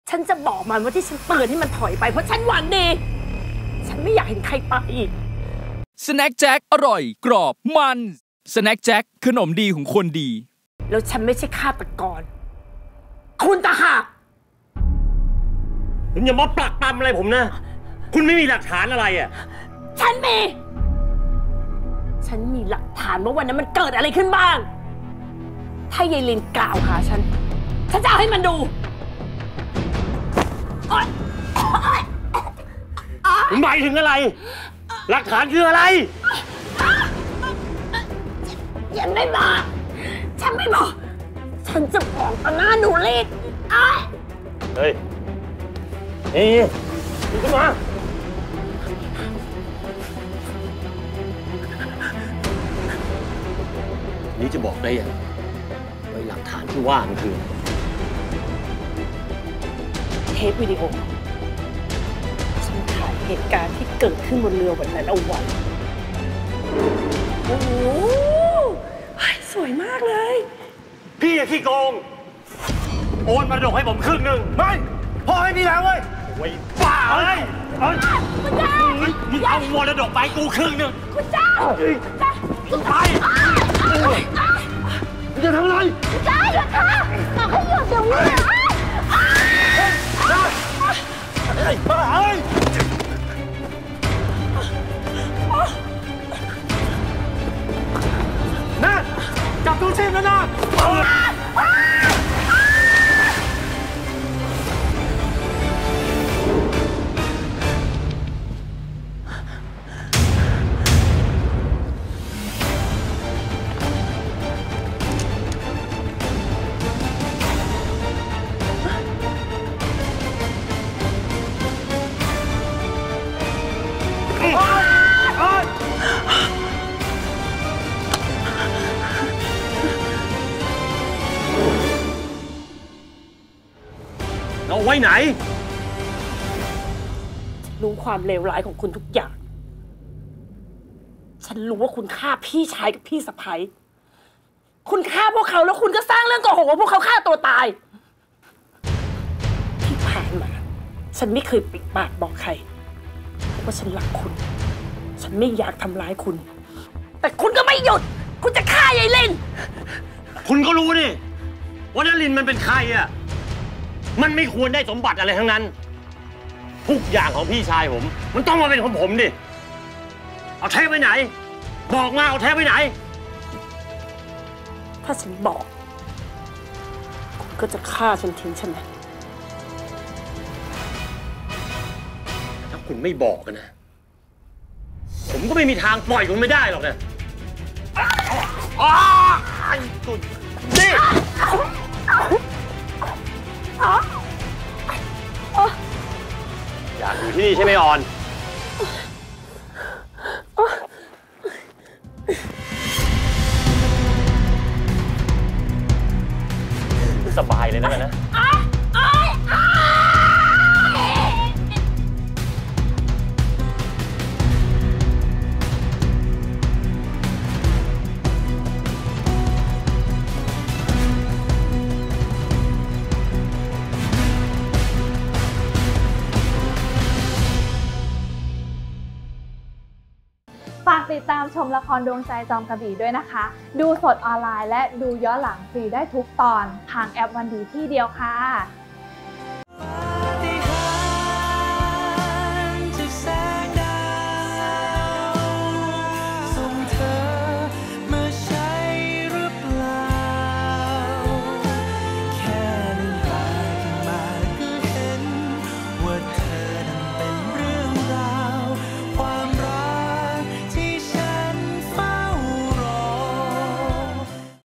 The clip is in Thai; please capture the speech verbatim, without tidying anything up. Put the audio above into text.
ฉันจะบอกมันว่าที่ฉันเตือนให้มันถอยไปเพราะฉันหวังดีฉันไม่อยากเห็นใครตายอีกสแน็คแจ็คอร่อยกรอบมันสแน็คแจ็คขนมดีของคนดีแล้วฉันไม่ใช่ฆาตกรคุณตาหากคุณอย่ามาปลักปลำอะไรผมนะคุณไม่มีหลักฐานอะไรอ่ะฉันมีฉันมีหลักฐานว่าวันนั้นมันเกิดอะไรขึ้นบ้างถ้ายายลินกล่าวหาฉันฉันจะเอาให้มันดูหมายถึงอะไรหลักฐานคืออะไรยังไม่บอกฉันไม่บอกฉันจะบอกต่อหน้าหนูลินเฮ้ยนี่ขึ้นมานี่จะบอกได้ยังว่าหลักฐานที่ว่ามันคือเทปวิดีโอฉันถ่ายเหตุการณ์ที่เกิดขึ้นบนเรือวันนั้นเอาไว้โอ้โหสวยมากเลยพี่อย่าขี้โกงโอนมรดกให้ผมครึ่งหนึ่งไม่พ่อให้พี่แล้วเว้ยโอ้ยบ้าเลยคุณเจ้ามึงเอามรดกไปกูครึ่งหนึ่งคุณเจ้าคุณไปมึงจะทำอะไรคุณเจ้าหยุดค่ะบอกให้หยุดเดี๋ยวนี้ไอ้บ้าเอ้ยนะจับตู้ชีพแล้วนะเราไว้ไหนรู้ความเลวร้ายของคุณทุกอย่างฉันรู้ว่าคุณฆ่าพี่ชายกับพี่สะใภ้คุณฆ่าพวกเขาแล้วคุณก็สร้างเรื่องโกหกว่าพวกเขาฆ่าตัวตายที่ผ่านมาฉันไม่เคยปิดปากบอกใครเพราะว่าฉันรักคุณฉันไม่อยากทำร้ายคุณแต่คุณก็ไม่หยุดคุณจะฆ่ายายลินคุณก็รู้ดิว่านลินมันเป็นใครอ่ะมันไม่ควรได้สมบัติอะไรทั้งนั้นทุกอย่างของพี่ชายผมมันต้องมาเป็นของผมดิเอาเทปไปไหนบอกมาเอาเทปไปไหนถ้าฉันบอกคุณก็จะฆ่าฉันทิ้งใช่ไหมถ้าคุณไม่บอกกันนะผมก็ไม่มีทางปล่อยคุณไม่ได้หรอกนะอ้าวคุณนี่อยากอยู่ที่นี่ใช่ไหมออนสบายเลยนะนะฝากติดตามชมละครดวงใจจอมกระบี่ด้วยนะคะ ดูสดออนไลน์และดูย้อนหลังฟรีได้ทุกตอนทางแอปวันดีที่เดียวค่ะ